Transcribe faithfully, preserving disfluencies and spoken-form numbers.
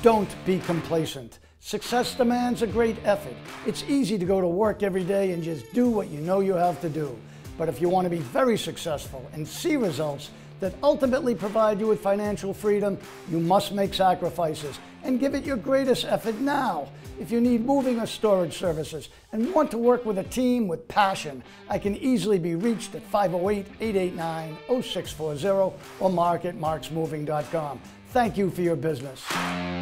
Don't be complacent. Success demands a great effort. It's easy to go to work every day and just do what you know you have to do. But if you want to be very successful and see results that ultimately provide you with financial freedom, you must make sacrifices and give it your greatest effort now. If you need moving or storage services and want to work with a team with passion, I can easily be reached at five oh eight, eight eight nine, oh six four zero or mark at marks moving dot com. Thank you for your business.